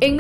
En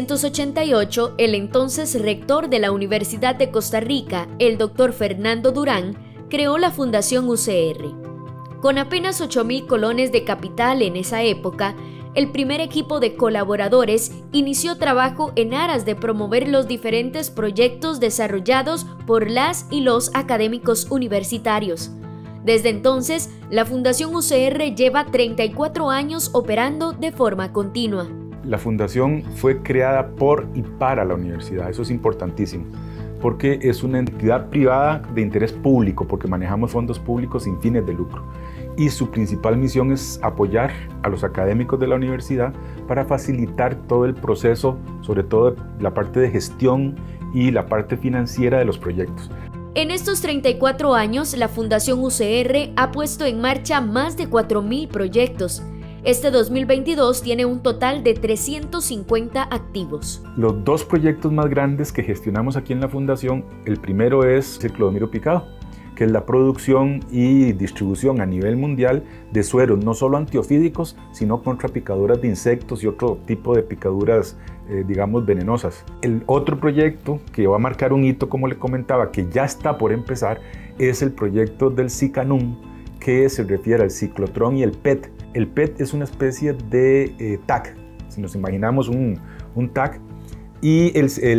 1988, el entonces rector de la Universidad de Costa Rica, el doctor Fernando Durán, creó la Fundación UCR. Con apenas 8,000 colones de capital en esa época, el primer equipo de colaboradores inició trabajo en aras de promover los diferentes proyectos desarrollados por las y los académicos universitarios. Desde entonces, la Fundación UCR lleva 34 años operando de forma continua. La fundación fue creada por y para la universidad, eso es importantísimo, porque es una entidad privada de interés público, porque manejamos fondos públicos sin fines de lucro. Y su principal misión es apoyar a los académicos de la universidad para facilitar todo el proceso, sobre todo la parte de gestión y la parte financiera de los proyectos. En estos 34 años, la Fundación UCR ha puesto en marcha más de 4,000 proyectos. Este 2022 tiene un total de 350 activos. Los dos proyectos más grandes que gestionamos aquí en la Fundación, el primero es el Clodomiro Picado, que es la producción y distribución a nivel mundial de sueros, no solo antiofídicos, sino contra picaduras de insectos y otro tipo de picaduras, digamos, venenosas. El otro proyecto que va a marcar un hito, como le comentaba, que ya está por empezar, es el proyecto del Cicanum, que se refiere al ciclotrón y el PET. El PET es una especie de TAC, si nos imaginamos un TAC, y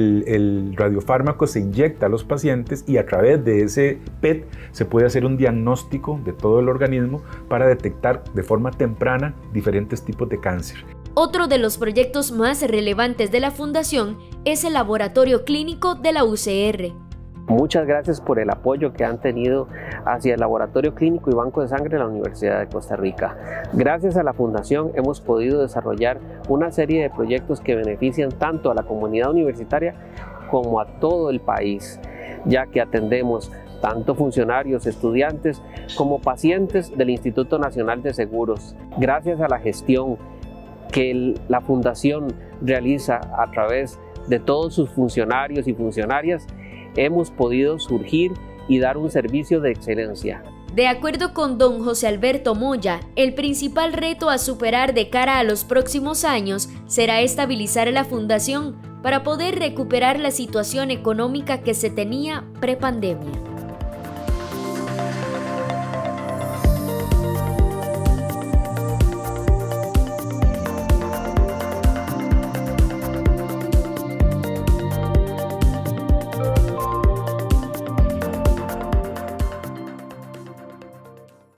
el radiofármaco se inyecta a los pacientes y a través de ese PET se puede hacer un diagnóstico de todo el organismo para detectar de forma temprana diferentes tipos de cáncer. Otro de los proyectos más relevantes de la Fundación es el laboratorio clínico de la UCR. Muchas gracias por el apoyo que han tenido hacia el Laboratorio Clínico y Banco de Sangre de la Universidad de Costa Rica. Gracias a la Fundación hemos podido desarrollar una serie de proyectos que benefician tanto a la comunidad universitaria como a todo el país, ya que atendemos tanto funcionarios, estudiantes como pacientes del Instituto Nacional de Seguros. Gracias a la gestión que la Fundación realiza a través de todos sus funcionarios y funcionarias, hemos podido surgir y dar un servicio de excelencia. De acuerdo con don José Alberto Moya, el principal reto a superar de cara a los próximos años será estabilizar la fundación para poder recuperar la situación económica que se tenía prepandemia.